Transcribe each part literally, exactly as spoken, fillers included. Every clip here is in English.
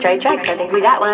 J J, I think we got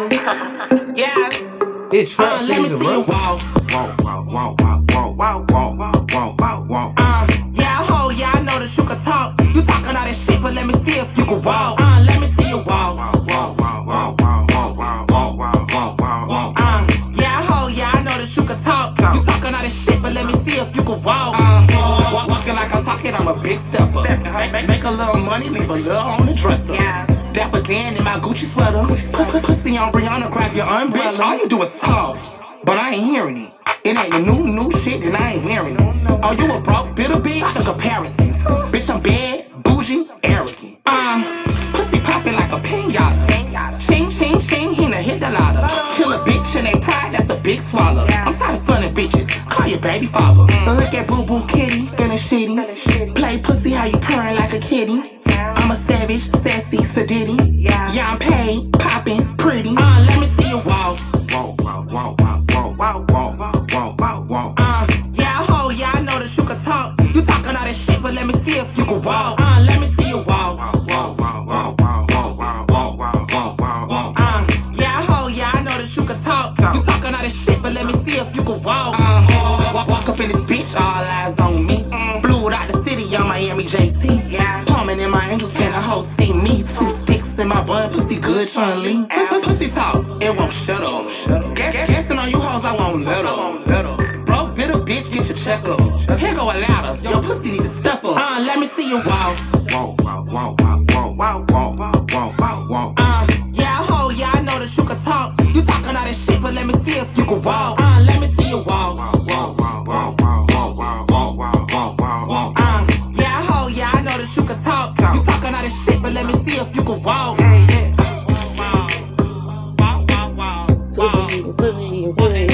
one. Yeah. It trap uh, let me see you walk. Walk, walk, walk, walk, walk, walk, walk, walk, walk, walk. Uh, yeah, ho, yeah, I know that you can talk. You talking all that shit, but let me see if you can walk. Uh, let me see you walk. Walk, walk, walk, walk, walk, walk, walk, walk, walk, walk, walk. Uh, yeah, ho, yeah, I know that you can talk. You talking all that shit, but let me see if you can walk. Uh, walking like I'm talking, I'm a big stepper. Make a little money, leave a little on the dresser. Dapper Dan in my Gucci sweater. Pussy on Brianna, grab your umbrella. Bitch, all you do is talk, but I ain't hearing it. It ain't the new, new shit, and I ain't wearing it. Oh, you a broke, bitter bitch? That's a comparison. Bitch, I'm bad, bougie, arrogant. Uh, pussy popping like a pinata. Ching, ching, ching, he done hit the ladder. Kill a bitch and they pride, that's a big swallow. I'm tired of sunning bitches, call your baby father. Look at Boo Boo Kitty, feeling shitty. Play pussy how you purring like a kitty. I'm a savage, sassy, sedity. Yeah, I'm paid, poppin', pretty. Uh, let me see you walk. Walk, walk, walk, walk, walk, walk, walk, walk, walk, walk. Uh, yeah, ho, yeah, I know that you can talk. You talking all that shit, but let me see if you can walk. Uh, let me see you walk. Walk, walk, walk, walk, walk, walk, walk, walk, walk, walk, walk. Uh, yeah, ho, yeah, I know that you can talk. You talking all that shit, but let me see if you can walk. Uh, walk, walk up in this bitch, all eyes on me. Blew out the city, on Miami J T. Palming in my angels, can the hoe see me? Two sticks in my bun, pussy good, Sean Lee. Pussy talk, it won't shut up. Guessing on you hoes, I won't let up. Broke, bitter bitch, get your check up. Here go a ladder, your pussy need to step up. Uh, let me see you walk. Walk, walk, walk, walk, walk, walk, walk, walk, walk, walk. Uh, yeah, ho, yeah, I know that you can talk. You talking all that shit, but let me see if you can walk. Uh, let me see you walk. Walk, walk, walk, walk, walk, walk, walk, walk, walk, walk, walk. Uh, yeah, ho, yeah, I know that you can talk. You talking all that shit, but let me see if you can walk. Pussy, pussy, pussy.